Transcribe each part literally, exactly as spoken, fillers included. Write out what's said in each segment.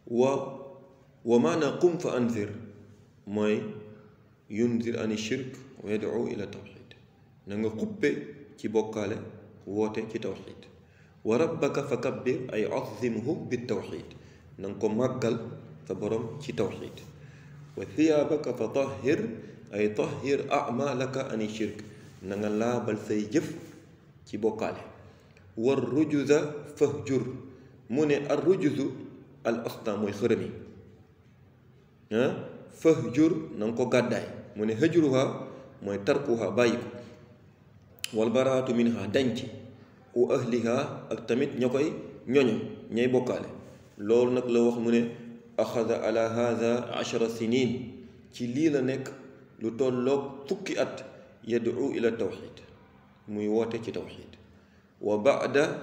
wa wa maana qum fa anzir mooy yunzir ani shirk wa yad'u ila tawxid na nga xuppe ci bokkaale woote ci tawxid wa rabbaka fa kabbir ay azimhu bi tawxid na nga ko màggal sa borom ci tawxid wa thiyaabaka fa tahhir ay tahhir amalaka ani shirk na nga laabal say jëf ci bokkaale war rujuza fahjur mu ne ar rujuzu al asnaam mooy xërëm yi ah fahjur na nga ko gàddaay mu ne hajruha mooy tarkuha bàyyi ko wal baraatu minha danci wa ahliha ak tamit ña koy ñoño ñay bokkaale loolu nag la wax mu ne axada ala hada ashara sinin ci lii la nekk lu tolloog fukki at yad'u ila tawxid muy woote ci tawxid wa ba'da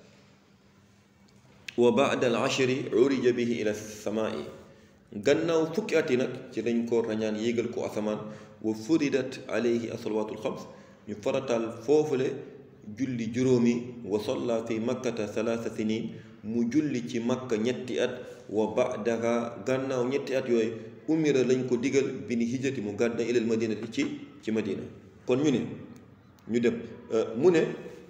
wa ba'da al ashri urija bihi ila samaa'i gannaaw fukki at yi nag ci lañ ko rañaan yéegal ko asamaan wa furidat alayhi asalawaatul xams ñu farataal foofule julli juróomi wa salla fi makkata salaasa sinin mu julli ci makka ñetti at wa ba'daha gannaaw ñetti at yooyu umira lañ ko digal bi ni hijrati mu gàdda ilal madinati ci ci madina kon ñu ne ñu dem mu ne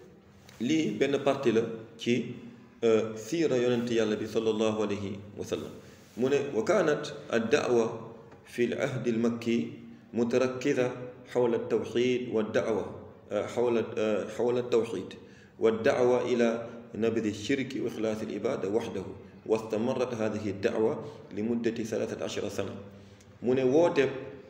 lii benn partie la ci siira yonent yàlla bi sallallahu alayhi wa sallam mu ne wa kaanat ad-da'wa fi al-ahdi al-makki mutarakkiza xawla at-tawxid wa ad-da'wa xawla xawla at-tawxid wa ad-da'wa ila nabdi ash-shirki wa ixlaas al-ibaada waxdahu wa istamarat hadihi ad-da'wa li muddati salaasata ashara sana mu ne wooteeb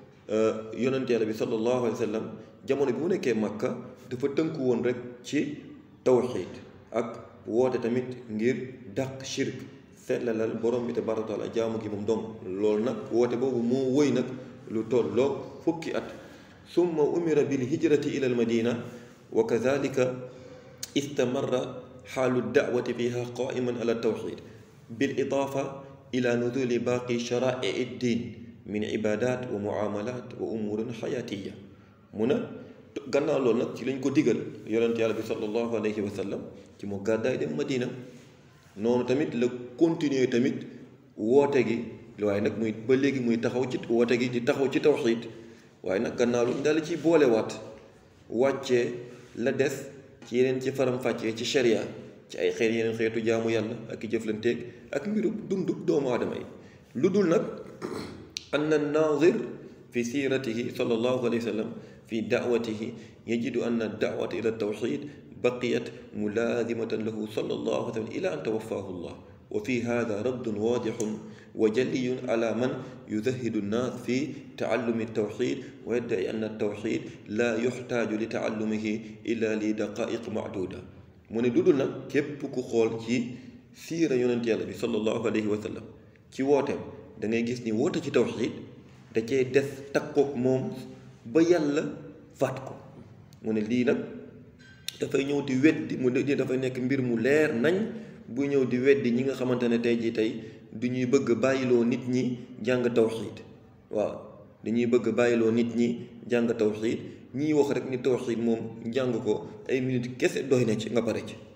yonent yàlla bi sallallahu alayhi wa sallam jamono bi mu nekkee Makka dafa tënku woon rek ci tawxid ak woote tamit ngir dàq shirk seetlalal borom bi tabaaraka wa taala jaamu gi moom dong loolu nag woote boobu moo wëy nag lu tolloog fukki at summa umira bil hijrati ila al madina wa kadhalika istamarra xaalu da'wati fiha qaiman ala tawxid bil idaafa ila nuzuli baaqi shara'i ad-din min ibadat wa muamalat wa umurin xayaatiya mu ne gannaaw loolu nag ci lañ ko digal yonent yàlla bi sallallahu alayhi wa sallam ci mu gàddaay dem Madina noonu tamit la continuer tamit woote gi waaye nag muy ba léegi muy taxaw ci woote gi di taxaw ci tawxiid waaye nag gannaaw lu daal ci boolewaat wàccee la des ci yeneen ci faram-fàccee ci sharia ci ay xeet yeneen xeetu jaamu yàlla ak i jëflanteeg ak mbiru dundu doomu aadama yi lu dul nag ann an-naazir fi siiratihi sallallahu alayhi wa sallam fi da'watihi yajidu anna ad-da'wata ila at-tawxid baqiyat mulaazimatan lahu sallallahu alayhi wa sallam ila an tawaffaahu Allah wa fi haaza raddun waadihun wa jalliyun ala man yuzahidu an-naas fi ta'allumi at-tawxid wa yadda'i anna at-tawxid laa yuxtaaju li ta'allumihi illa li daqaa'iq ma'duuda mu ne dudul nag képp ku xool ci siira yonent yàlla bi sallallahu alayhi wa sallam ci wooteem da ngay gis ni woote ci tawxid da cee des takkook moom ba yàlla faat ko mu ne lii nag dafay ñëw di weddi mu ne dafay nekk mbir mu leer nañ bu ñëw di weddi ñi nga xamante ne tey jii tey du ñuy bëgg bàyyiloo nit ñi jàng tawxiid waaw dañuy bëgg bàyyiloo nit ñi jàng tawxiid ñiy wax rek ni tawxiid moom jàng ko ay minutes kese doy na ci nga pare ci